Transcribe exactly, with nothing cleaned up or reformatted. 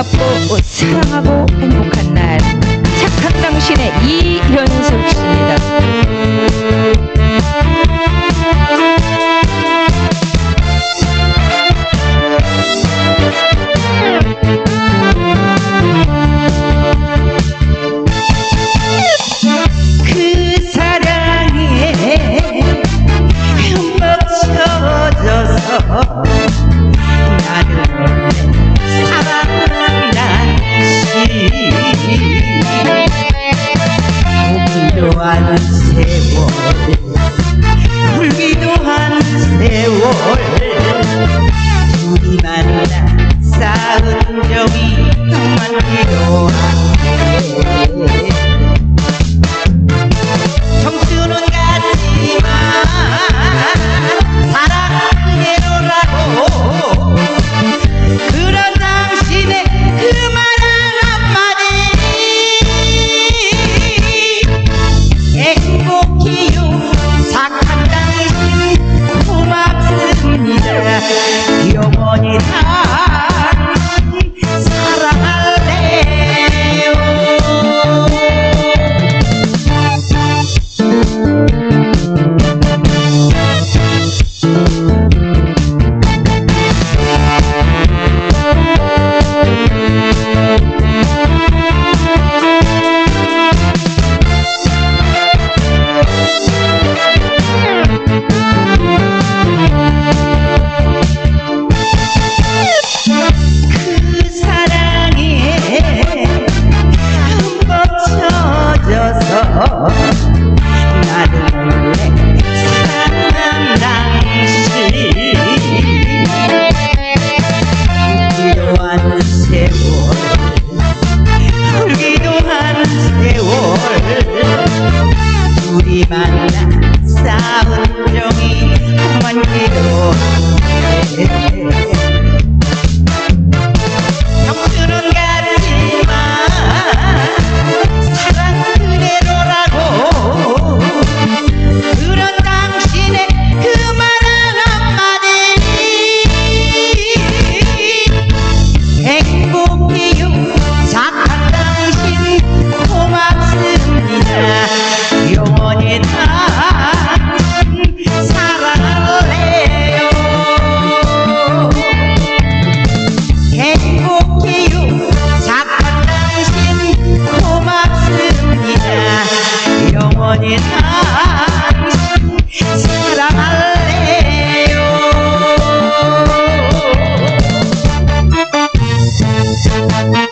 고맙고 사랑하고 행복한 날, 착한 당신의 이현숙 씨입니다. 나는 사랑하는 당신 오기도 한 세월 울기도 한 세월 둘이 만나 쌓은 정이 많기도 한데 청춘은 같지만 사랑 그대로라고 그런 당신의 그 말 한마디 행복해요 착한 당신 고맙습니다. 영원히 당신 사랑할래요. 나는 원래 사랑하는 당신 울기도 한 세월 울기도 한 세월 둘이 만나 쌓은 정이 많기도 한데 청춘은 같지만 사랑 그대로라고 그런 당신의 그 말 한마디 행복해요 착한 당신 고맙습니다. 영원히 당신 사랑할래요. 행복해요 착한 당신 고맙습니다. 영원히 당신 사랑할래요.